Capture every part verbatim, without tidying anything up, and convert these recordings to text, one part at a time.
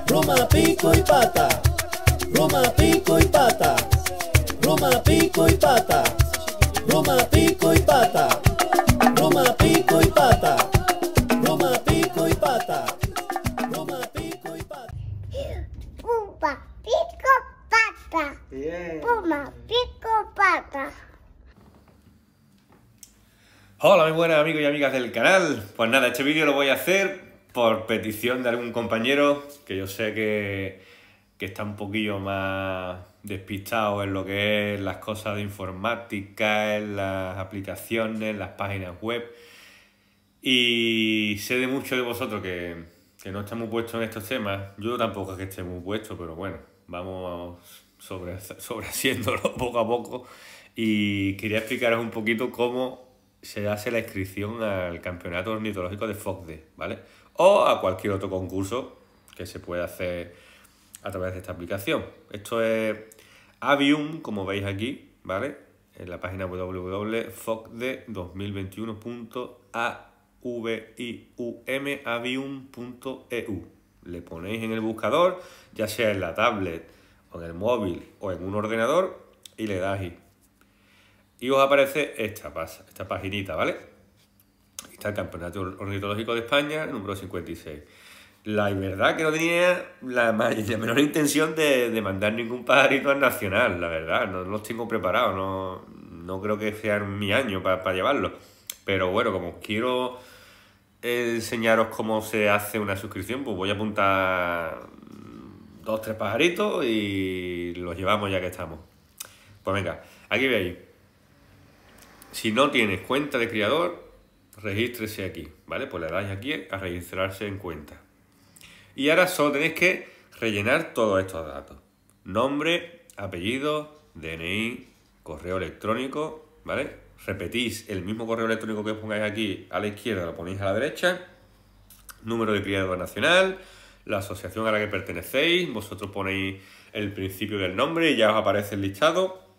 Roma, pico y pata. Roma, pico y pata. Roma, pico y pata. Roma, pico y pata. Roma, pico y pata. Roma, pico y pata. Roma, pico y pata. Puma, pico, pata. Bien. Puma, pico, pata. Hola muy buenas amigos y amigas del canal. Pues nada, este vídeo lo voy a hacer por petición de algún compañero que yo sé que, que está un poquillo más despistado en lo que es las cosas de informática, en las aplicaciones, las páginas web. Y sé de muchos de vosotros que, que no están muy puestos en estos temas. Yo tampoco es que esté muy puesto, pero bueno, vamos sobre, sobre haciéndolo poco a poco. Y quería explicaros un poquito cómo se hace la inscripción al campeonato ornitológico de F O C D E, ¿vale? O a cualquier otro concurso que se pueda hacer a través de esta aplicación. Esto es Avium, como veis aquí, ¿vale? En la página w w w punto f o c d dos mil veintiuno punto avium punto e u. Le ponéis en el buscador, ya sea en la tablet, o en el móvil, o en un ordenador, y le dais. Y os aparece esta, esta paginita, ¿vale? Aquí está el Campeonato Ornitológico de España, número cincuenta y seis. La verdad que no tenía la, la menor intención de, de mandar ningún pajarito al nacional, la verdad. No, no los tengo preparados, no, no creo que sea mi año para pa llevarlo. Pero bueno, como quiero enseñaros cómo se hace una suscripción, pues voy a apuntar dos, tres pajaritos y los llevamos ya que estamos. Pues venga, aquí veis. Si no tienes cuenta de criador, regístrese aquí, ¿vale? Pues le dais aquí a registrarse en cuenta. Y ahora solo tenéis que rellenar todos estos datos. Nombre, apellido, D N I, correo electrónico, ¿vale? Repetís el mismo correo electrónico que pongáis aquí a la izquierda, lo ponéis a la derecha. Número de criador nacional, la asociación a la que pertenecéis, vosotros ponéis el principio del nombre y ya os aparece el listado.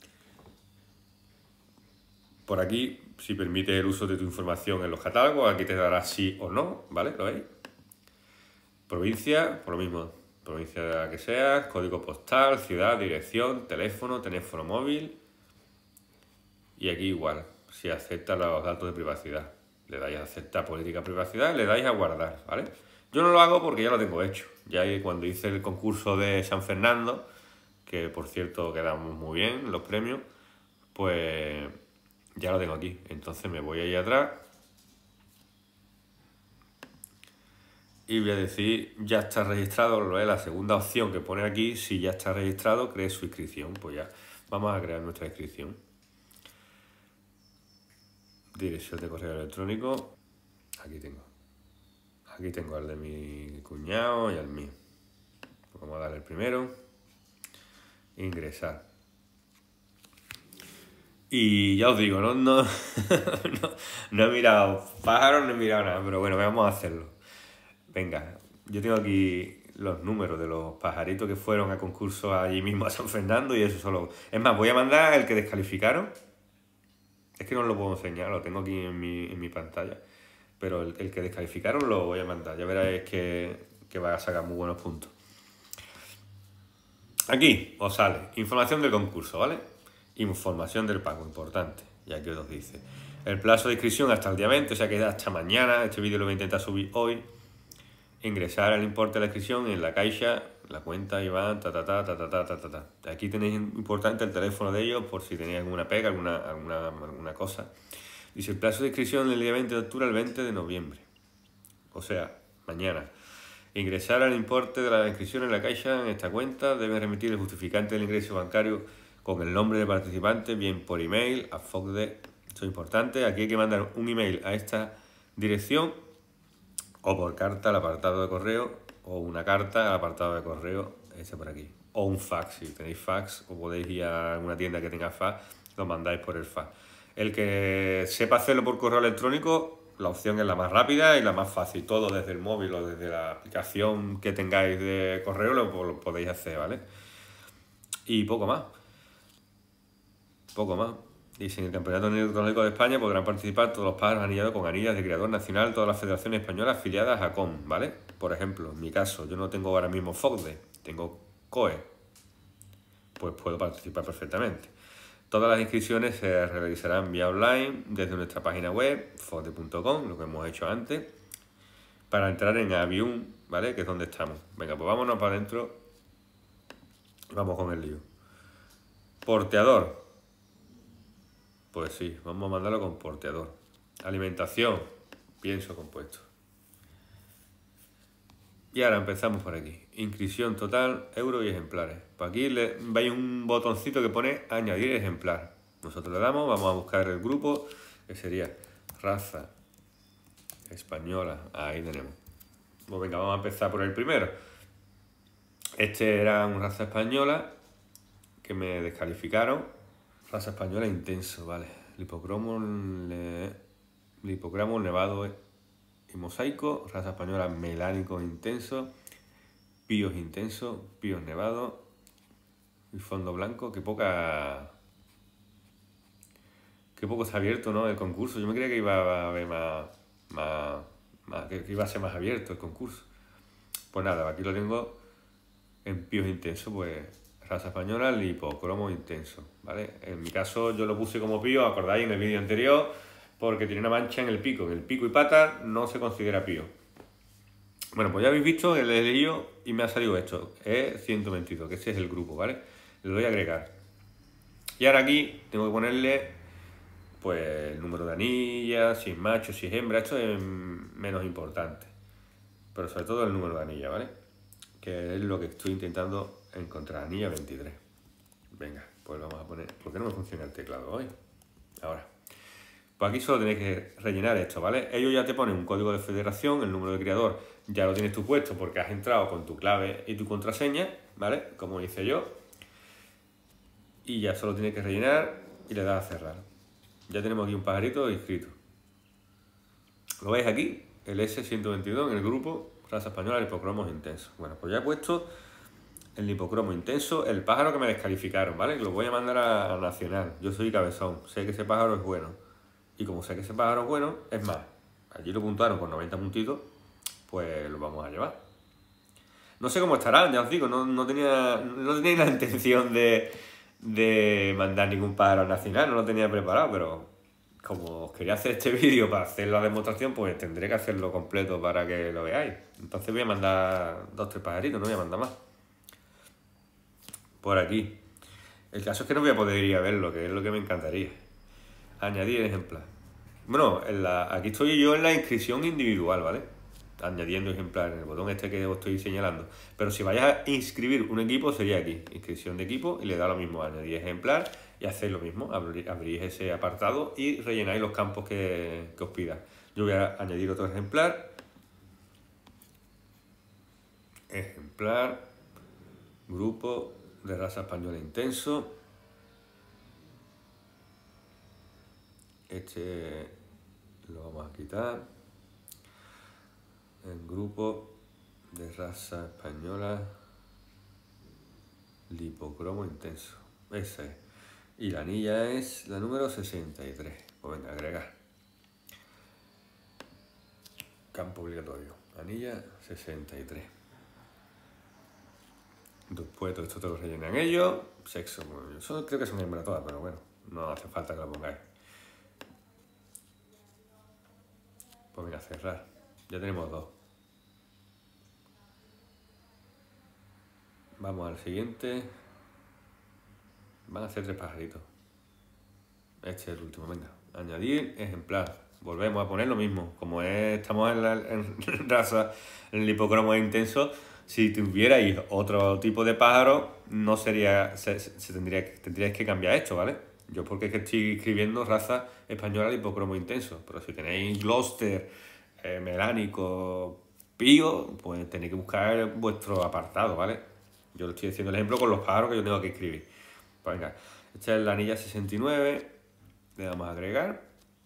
Por aquí, si permite el uso de tu información en los catálogos, aquí te dará sí o no, ¿vale? ¿Lo veis? Provincia, por lo mismo, provincia de la que sea, código postal, ciudad, dirección, teléfono, teléfono móvil. Y aquí igual, si acepta los datos de privacidad. Le dais a aceptar política de privacidad, le dais a guardar, ¿vale? Yo no lo hago porque ya lo tengo hecho. Ya cuando hice el concurso de San Fernando, que por cierto quedamos muy bien los premios, pues ya lo tengo aquí. Entonces me voy ahí atrás y voy a decir ya está registrado. Lo es la segunda opción que pone aquí. Si ya está registrado, cree su inscripción. Pues ya vamos a crear nuestra inscripción. Dirección de correo electrónico. Aquí tengo. Aquí tengo el de mi cuñado y el mío. Vamos a darle el primero. Ingresar. Y ya os digo, no, no, no, no he mirado pájaros, no he mirado nada, pero bueno, vamos a hacerlo. Venga, yo tengo aquí los números de los pajaritos que fueron a concurso allí mismo a San Fernando y eso solo. Es más, voy a mandar el que descalificaron. Es que no lo puedo enseñar, lo tengo aquí en mi, en mi pantalla. Pero el, el que descalificaron lo voy a mandar. Ya veréis que, que va a sacar muy buenos puntos. Aquí os sale información del concurso, ¿vale? Información del pago, importante, ya que os dice. El plazo de inscripción hasta el día veinte, o sea que hasta mañana. Este vídeo lo voy a intentar subir hoy. Ingresar el importe de la inscripción en la caixa, la cuenta Iván, ta ta ta ta ta ta ta ta ta. Aquí tenéis importante el teléfono de ellos por si tenéis alguna pega, alguna, alguna, alguna cosa. Dice el plazo de inscripción el día veinte de octubre al veinte de noviembre. O sea, mañana. Ingresar el importe de la inscripción en la caixa en esta cuenta. Deben remitir el justificante del ingreso bancario con el nombre del participante, bien por email, a F O C D E. Esto es importante. Aquí hay que mandar un email a esta dirección o por carta al apartado de correo o una carta al apartado de correo, este por aquí. O un fax, si tenéis fax o podéis ir a alguna tienda que tenga fax, lo mandáis por el fax. El que sepa hacerlo por correo electrónico, la opción es la más rápida y la más fácil. Todo desde el móvil o desde la aplicación que tengáis de correo lo, lo podéis hacer, ¿vale? Y poco más. Poco más. Dice, en el Campeonato Ornitológico de España podrán participar todos los pájaros anillados con anillas de criador nacional, todas las federaciones españolas afiliadas a C O M, ¿vale? Por ejemplo, en mi caso, yo no tengo ahora mismo FOCDE, tengo C O E, pues puedo participar perfectamente. Todas las inscripciones se realizarán vía online desde nuestra página web, focde punto com, lo que hemos hecho antes, para entrar en Avium, ¿vale? Que es donde estamos. Venga, pues vámonos para adentro. Vamos con el lío. Porteador. Pues sí, vamos a mandarlo con porteador. Alimentación, pienso compuesto. Y ahora empezamos por aquí. Inscripción total, euros y ejemplares. Pues aquí le, veis un botoncito que pone añadir ejemplar. Nosotros le damos, vamos a buscar el grupo, que sería raza española. Ahí tenemos. Pues venga, vamos a empezar por el primero. Este era una raza española que me descalificaron. Raza española intenso, vale. Lipocromo, le... Lipocromo nevado y mosaico. Raza española melánico intenso. Píos intenso. Píos nevado. Y fondo blanco. Qué poca... Qué poco está abierto, ¿no? El concurso. Yo me creía que iba a haber más... más, más que iba a ser más abierto el concurso. Pues nada, aquí lo tengo en píos intenso, pues... Raza española, lipocromo intenso, ¿vale? En mi caso yo lo puse como pío, acordáis en el vídeo anterior, porque tiene una mancha en el pico. En el pico y pata no se considera pío. Bueno, pues ya habéis visto el lío y me ha salido esto. Es ciento veintidós, que ese es el grupo, ¿vale? Le doy a agregar. Y ahora aquí tengo que ponerle, pues, el número de anillas, si es macho, si es hembra. Esto es menos importante. Pero sobre todo el número de anillas, ¿vale? Que es lo que estoy intentando encontrar. Anilla veintitrés. Venga, pues vamos a poner... ¿Por qué no me funciona el teclado hoy? Ahora. Pues aquí solo tenéis que rellenar esto, ¿vale? Ellos ya te ponen un código de federación, el número de criador ya lo tienes tú puesto porque has entrado con tu clave y tu contraseña, ¿vale? Como hice yo. Y ya solo tienes que rellenar y le das a cerrar. Ya tenemos aquí un pajarito inscrito. ¿Lo veis aquí? El ese ciento veintidós en el grupo raza española lipocromos intensos. Bueno, pues ya he puesto el lipocromo intenso, el pájaro que me descalificaron, ¿vale? Lo voy a mandar a, a Nacional. Yo soy cabezón, sé que ese pájaro es bueno. Y como sé que ese pájaro es bueno, es más, allí lo puntuaron con noventa puntitos, pues lo vamos a llevar. No sé cómo estarán, ya os digo, no, no tenía no tenía la intención de, de mandar ningún pájaro a Nacional, no lo tenía preparado, pero como os quería hacer este vídeo para hacer la demostración, pues tendré que hacerlo completo para que lo veáis. Entonces voy a mandar dos o tres pajaritos, no voy a mandar más. Por aquí. El caso es que no voy a poder ir a verlo, que es lo que me encantaría. Añadir ejemplar. Bueno, en la, aquí estoy yo en la inscripción individual, ¿vale? Añadiendo ejemplar en el botón este que os estoy señalando. Pero si vais a inscribir un equipo sería aquí. Inscripción de equipo y le da lo mismo, añadir ejemplar y hacéis lo mismo. Abrir, abrís ese apartado y rellenáis los campos que, que os pida. Yo voy a añadir otro ejemplar. Ejemplar. Grupo de raza española intenso. Este lo vamos a quitar. El grupo de raza española lipocromo intenso. Esa es. Y la anilla es la número sesenta y tres. Pues venga, agregar. Campo obligatorio. Anilla sesenta y tres. Después todo esto te lo rellenan ellos. Sexo, bueno, yo creo que son hembras todas, pero bueno, no hace falta que lo pongáis. Pues venga, cerrar. Ya tenemos dos. Vamos al siguiente. Van a ser tres pajaritos. Este es el último, venga. Añadir ejemplar. Volvemos a poner lo mismo. Como es, estamos en, la, en raza, en el lipocromo intenso, si tuvierais otro tipo de pájaro, no sería, se, se tendría, tendríais que cambiar esto, ¿vale? Yo porque es que estoy escribiendo raza española lipocromo intenso, pero si tenéis Gloucester, eh, melánico, pío, pues tenéis que buscar vuestro apartado, ¿vale? Yo lo estoy haciendo el ejemplo con los pájaros que yo tengo que escribir. Pues venga, esta es la anilla sesenta y nueve, le damos a agregar.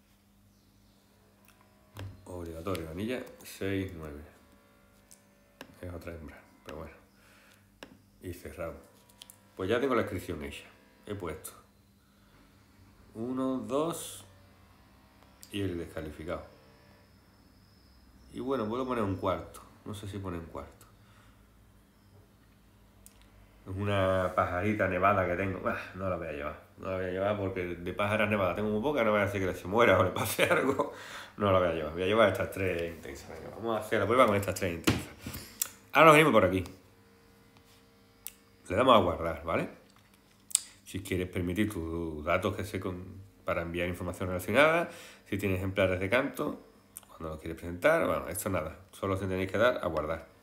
Obligatorio, anilla sesenta y nueve. Es otra hembra, pero bueno. Y cerrado. Pues ya tengo la inscripción hecha. He puesto Uno, dos y el descalificado. Y bueno, puedo poner un cuarto. No sé si pone un cuarto. Es una pajarita nevada que tengo. Bah, no la voy a llevar. No la voy a llevar porque de pájaras nevadas tengo muy poca. No voy a decir que se muera o le pase algo. No la voy a llevar. Voy a llevar estas tres intensas. Venga, vamos a hacer la prueba con estas tres intensas. Ahora nos venimos por aquí. Le damos a guardar, ¿vale? Si quieres permitir tus datos que se con, para enviar información relacionada. Si tienes ejemplares de canto. Cuando lo quieres presentar. Bueno, esto nada. Solo se tenéis que dar a guardar.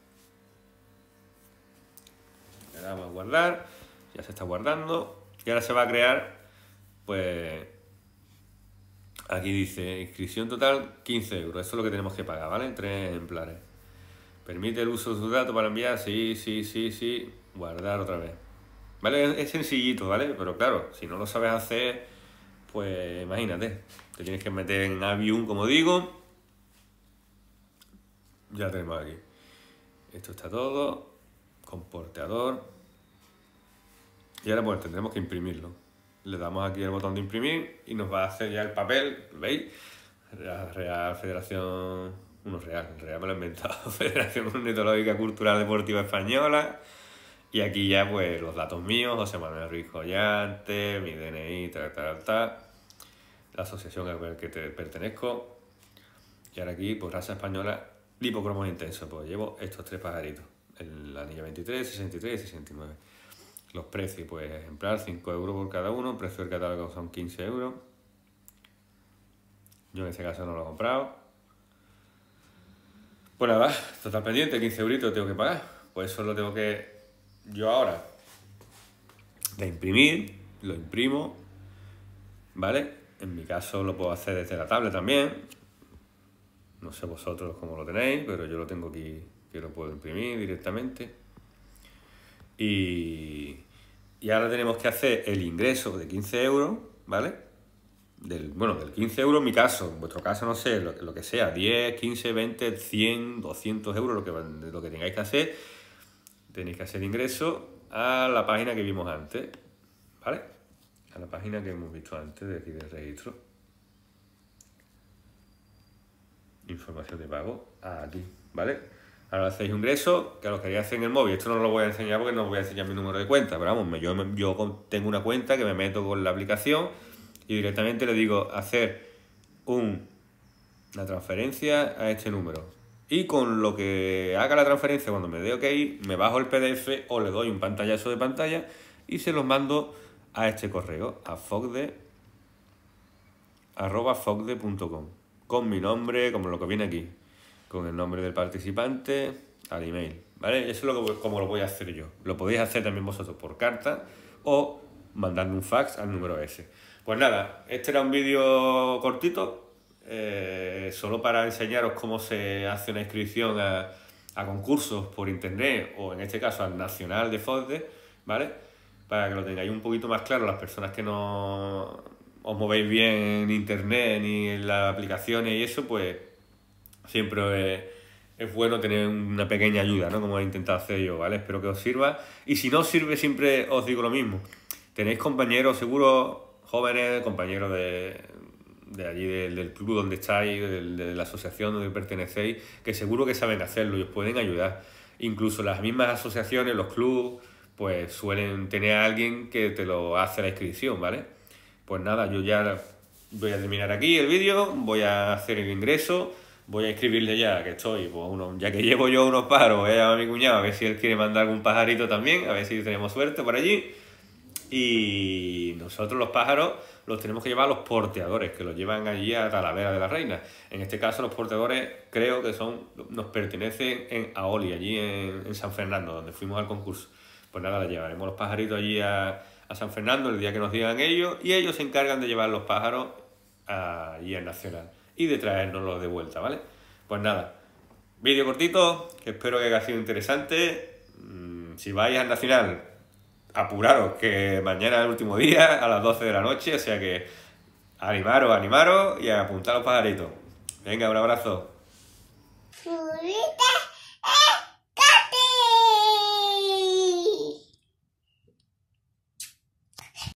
Le damos a guardar, ya se está guardando y ahora se va a crear, pues aquí dice inscripción total quince euros, eso es lo que tenemos que pagar, ¿vale? Tres ejemplares. Permite el uso de sus datos para enviar, sí, sí, sí, sí, guardar otra vez, ¿vale? Es, es sencillito, ¿vale? Pero claro, si no lo sabes hacer, pues imagínate, te tienes que meter en Avium, como digo. Ya tenemos aquí, esto está todo. Con porteador. Y ahora pues tendremos que imprimirlo. Le damos aquí el botón de imprimir y nos va a hacer ya el papel, ¿veis? La Real Federación... Uno real, real me lo he inventado. Federación Ornitológica Cultural Deportiva Española. Y aquí ya pues los datos míos, José Manuel Ruiz Collante, mi D N I, tal, tal, tal. La asociación a la que te pertenezco. Y ahora aquí, pues raza española, lipocromos intensos. Pues llevo estos tres pajaritos. El anillo veintitrés, sesenta y tres y sesenta y nueve. Los precios, pues ejemplar, cinco euros por cada uno. El precio del catálogo son quince euros. Yo en este caso no lo he comprado. Pues nada, total pendiente, quince euritos tengo que pagar. Pues eso lo tengo que yo ahora de imprimir, lo imprimo, ¿vale? En mi caso lo puedo hacer desde la tablet también. No sé vosotros cómo lo tenéis, pero yo lo tengo aquí, que lo puedo imprimir directamente. Y, y ahora tenemos que hacer el ingreso de quince euros, ¿vale? Del, bueno, del quince euros en mi caso, en vuestro caso no sé, lo, lo que sea, diez, quince, veinte, cien, doscientos euros, lo que, lo que tengáis que hacer. Tenéis que hacer ingreso a la página que vimos antes, ¿vale? A la página que hemos visto antes de aquí del registro. Información de pago, aquí, ¿vale? Ahora hacéis ingreso, que lo quería hacer en el móvil. Esto no lo voy a enseñar porque no os voy a enseñar mi número de cuenta, pero vamos, yo, yo tengo una cuenta que me meto con la aplicación y directamente le digo hacer un, una transferencia a este número. Y con lo que haga la transferencia, cuando me dé OK, me bajo el P D F o le doy un pantallazo de pantalla y se los mando a este correo, a fogde arroba fogde punto com, con mi nombre, como lo que viene aquí, con el nombre del participante, al email, ¿vale? Eso es lo que, como lo voy a hacer yo. Lo podéis hacer también vosotros por carta o mandando un fax al número ese. Pues nada, este era un vídeo cortito, eh, solo para enseñaros cómo se hace una inscripción a, a concursos por internet, o en este caso al Nacional de Fogde, ¿vale? Para que lo tengáis un poquito más claro las personas que no os movéis bien en internet ni en las aplicaciones y eso, pues siempre es, es bueno tener una pequeña ayuda, ¿no? Como he intentado hacer yo, ¿vale? Espero que os sirva. Y si no os sirve, siempre os digo lo mismo. Tenéis compañeros, seguro, jóvenes, compañeros de, de allí, del, del club donde estáis, de, de la asociación donde pertenecéis, que seguro que saben hacerlo y os pueden ayudar. Incluso las mismas asociaciones, los clubes, pues suelen tener a alguien que te lo hace la inscripción, ¿vale? Pues nada, yo ya voy a terminar aquí el vídeo, voy a hacer el ingreso, voy a escribirle ya que estoy, pues uno, ya que llevo yo unos pájaros, voy a llamar a mi cuñado a ver si él quiere mandar algún pajarito también, a ver si tenemos suerte por allí. Y nosotros los pájaros los tenemos que llevar a los porteadores, que los llevan allí a Talavera de la Reina. En este caso los porteadores creo que son nos pertenecen en Aoli, allí en, en San Fernando, donde fuimos al concurso. Pues nada, le llevaremos los pajaritos allí a, a San Fernando el día que nos digan ellos, y ellos se encargan de llevar los pájaros allí al Nacional y de traérnoslos de vuelta, ¿vale? Pues nada, vídeo cortito, que espero que haya sido interesante. Si vais al Nacional, apuraros, que mañana es el último día a las doce de la noche, o sea que animaros, animaros y apuntad los pajaritos. Venga, un abrazo. Suscríbete.